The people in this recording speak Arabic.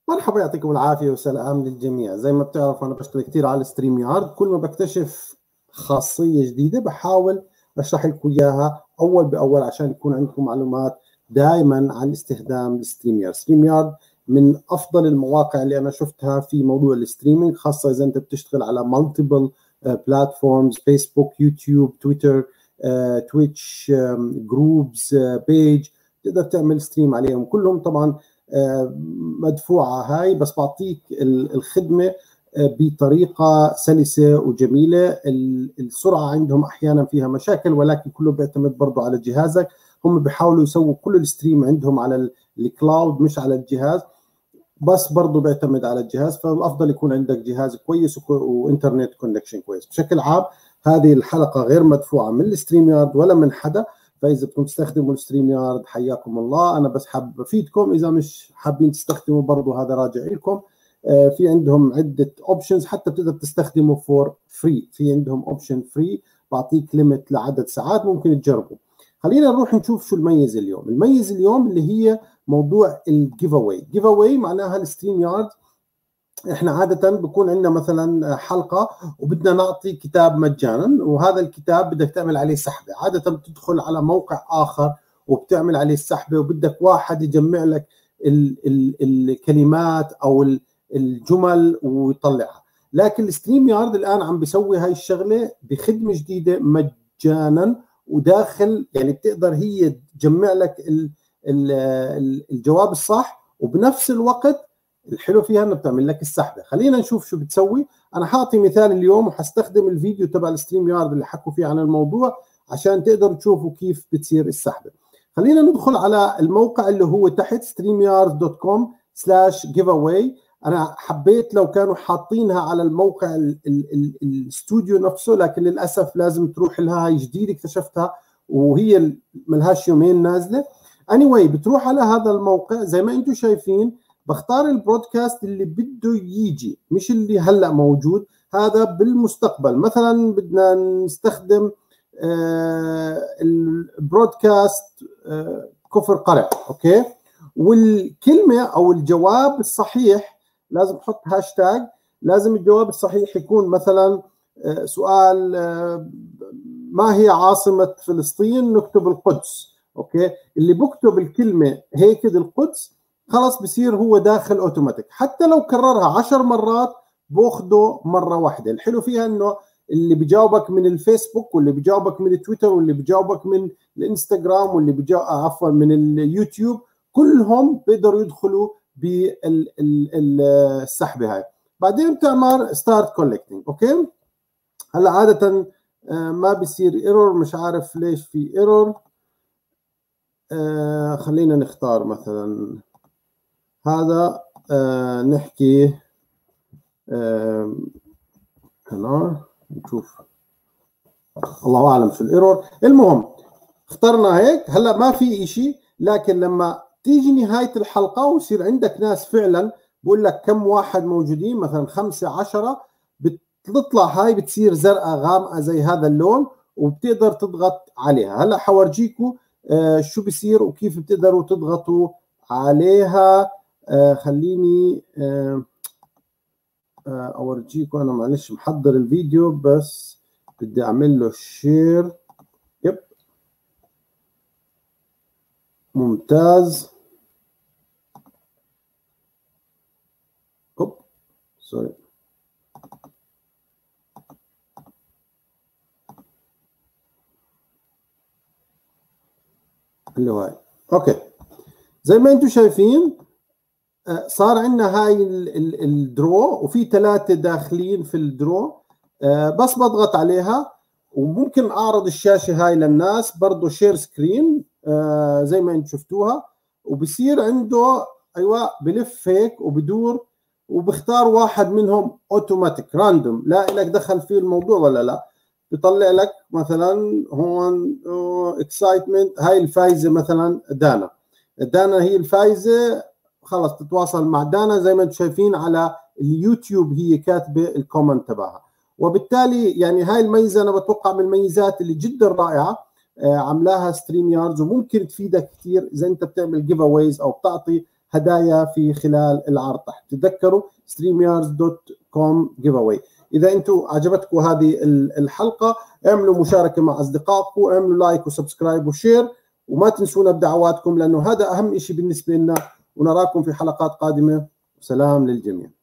مرحبا، يعطيكم العافية وسلام للجميع. زي ما بتعرف أنا بشتغل كثير على الستريم يارد. كل ما بكتشف خاصية جديدة بحاول أشرح لكم إياها أول بأول عشان يكون عندكم معلومات دائما عن استخدام الستريم يارد. ستريم يارد من أفضل المواقع اللي أنا شفتها في موضوع الستريمينج، خاصة إذا أنت بتشتغل على مالتيبل بلاتفورمز، فيسبوك، يوتيوب، تويتر، تويتش، جروبز، بيج، تقدر تعمل ستريم عليهم كلهم. طبعا مدفوعة هاي، بس بعطيك الخدمة بطريقة سلسة وجميلة. السرعة عندهم أحيانا فيها مشاكل، ولكن كله بيعتمد برضو على جهازك. هم بيحاولوا يسووا كل الستريم عندهم على الكلاود مش على الجهاز، بس برضو بيعتمد على الجهاز. فالأفضل يكون عندك جهاز كويس وإنترنت كونكشن كويس. بشكل عام هذه الحلقة غير مدفوعة من الستريم يارد ولا من حدا، فاذا بدكم تستخدموا الستريم يارد حياكم الله. انا بس حاب افيدكم، اذا مش حابين تستخدموا برضو هذا راجع لكم. في عندهم عده اوبشنز، حتى بتقدر تستخدمه فور فري. في عندهم اوبشن فري بعطيك ليميت لعدد ساعات، ممكن تجربوا. خلينا نروح نشوف شو الميز اليوم. الميز اليوم اللي هي موضوع الجيف اواي. جيف اواي معناها الستريم يارد احنا عادة بكون عندنا مثلا حلقة وبدنا نعطي كتاب مجانا، وهذا الكتاب بدك تعمل عليه سحبة. عادة بتدخل على موقع آخر وبتعمل عليه السحبة، وبدك واحد يجمع لك الكلمات أو الجمل ويطلعها. لكن الستريم يارد الآن عم بيسوي هاي الشغلة بخدمة جديدة مجانا، وداخل يعني بتقدر هي تجمع لك الجواب الصح، وبنفس الوقت الحلو فيها انه بتعمل لك السحبه. خلينا نشوف شو بتسوي. انا حاعطي مثال اليوم، وحستخدم الفيديو تبع الستريم يارد اللي حكوا فيه عن الموضوع عشان تقدروا تشوفوا كيف بتصير السحبه. خلينا ندخل على الموقع اللي هو تحت streamyard.com/giveaway. انا حبيت لو كانوا حاطينها على الموقع الاستوديو نفسه، لكن للاسف لازم تروح لها، هاي جديد اكتشفتها وهي ملهاش يومين نازله. anyway بتروح على هذا الموقع زي ما انتم شايفين. بختار البرودكاست اللي بده يجي، مش اللي هلا موجود، هذا بالمستقبل. مثلا بدنا نستخدم البرودكاست كفر قرع، اوكي. والكلمه او الجواب الصحيح لازم نحط هاشتاج. لازم الجواب الصحيح يكون مثلا سؤال ما هي عاصمه فلسطين؟ نكتب القدس، اوكي. اللي بكتب الكلمه هيك القدس خلص بصير هو داخل اوتوماتيك. حتى لو كررها 10 مرات باخده مره واحده. الحلو فيها انه اللي بيجاوبك من الفيسبوك، واللي بيجاوبك من التويتر، واللي بيجاوبك من الانستغرام، واللي عفوا من اليوتيوب، كلهم بيقدروا يدخلوا بالسحبه هاي. بعدين بتعمل ستارت كولكتنج، اوكي. هلا عاده ما بيصير ايرور، مش عارف ليش في ايرور. خلينا نختار مثلا هذا، نحكي هنا نشوف، الله اعلم شو الايرور. المهم اخترنا هيك. هلا ما في اشي، لكن لما تيجي نهاية الحلقة ويصير عندك ناس فعلا بقول لك كم واحد موجودين، مثلا 5 10، بتطلع هاي بتصير زرقاء غامقة زي هذا اللون، وبتقدر تضغط عليها. هلا حورجيكم شو بصير وكيف بتقدروا تضغطوا عليها. خليني اورجيكم. انا معلش محضر الفيديو بس بدي اعمل له شير. يب ممتاز. اوب سوري. اللي هو هاي، اوكي. زي ما انتم شايفين صار عندنا هاي الدرو، وفي 3 داخلين في الدرو. بس بضغط عليها وممكن اعرض الشاشه هاي للناس. برضه شير سكرين زي ما انتم شفتوها، وبصير عنده ايوه بلف هيك وبدور، وبختار واحد منهم اوتوماتيك راندوم، لا لك دخل فيه الموضوع ولا لا. بيطلع لك مثلا هون اكسايتمنت، هاي الفايزه مثلا دانا. دانا هي الفايزه، خلص تتواصل مع دانا. زي ما انتم شايفين على اليوتيوب هي كاتبه الكومنت تبعها. وبالتالي يعني هاي الميزه انا بتوقع من الميزات اللي جدا رائعه عملاها ستريم ياردز، وممكن تفيدك كثير اذا انت بتعمل جيف اويز او بتعطي هدايا في خلال العرض تحت. تذكروا streamyards.com giveaway. إذا أنتم عجبتكم هذه الحلقة اعملوا مشاركة مع أصدقائكم، اعملوا لايك وسبسكرايب وشير، وما تنسونا بدعواتكم لأنه هذا أهم شيء بالنسبة لنا. ونراكم في حلقات قادمة، وسلام للجميع.